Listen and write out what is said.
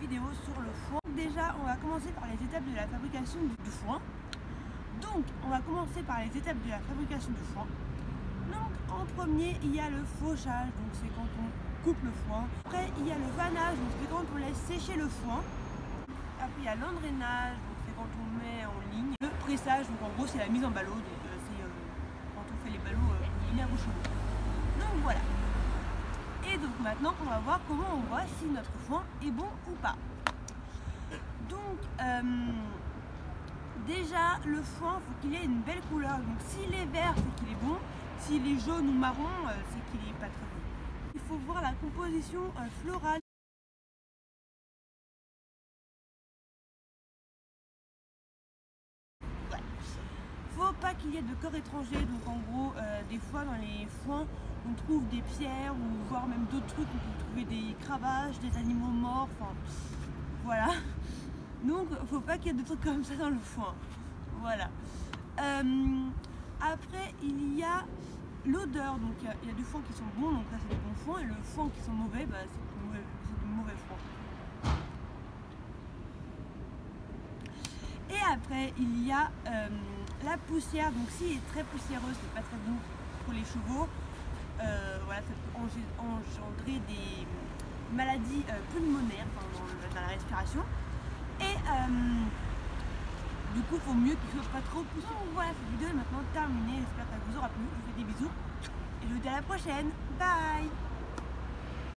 vidéo sur le foin. Déjà, on va commencer par les étapes de la fabrication du foin. Donc, on va commencer par les étapes de la fabrication du foin. Donc, en premier, il y a le fauchage, donc c'est quand on coupe le foin. Après, il y a le vanage, donc c'est quand on laisse sécher le foin. Après, il y a l'endrainage, donc c'est quand on met en ligne. Le pressage, donc en gros, c'est la mise en ballot, donc c'est quand on fait les ballots linéaires au chaud. Donc voilà. Et donc maintenant, on va voir comment on voit si notre foin est bon ou pas. Donc, déjà, le foin, il faut qu'il ait une belle couleur. Donc, s'il est vert, c'est qu'il est bon. S'il est jaune ou marron, c'est qu'il n'est pas très bon. Il faut voir la composition florale. Ouais. Faut pas qu'il y ait de corps étrangers. Donc, en gros, des fois, dans les foins, on trouve des pierres ou voire même d'autres trucs. On peut trouver des cravaches, des animaux morts. Enfin, voilà. Donc, faut pas qu'il y ait de trucs comme ça dans le foin. Voilà. Après, il y a l'odeur. Donc, il y a du foin qui sont bons, donc là, c'est du bon foin. Et le foin qui sont mauvais, bah, c'est du mauvais foin. Et après, il y a la poussière. Donc, s'il est très poussiéreux, c'est pas très bon pour les chevaux. Voilà, ça peut engendrer des maladies pulmonaires, enfin, dans la respiration. Et du coup, il faut mieux qu'il soit pas trop poussé. Donc voilà, cette vidéo est maintenant terminée. J'espère qu'elle vous aura plu. Je vous fais des bisous et je vous dis à la prochaine. Bye.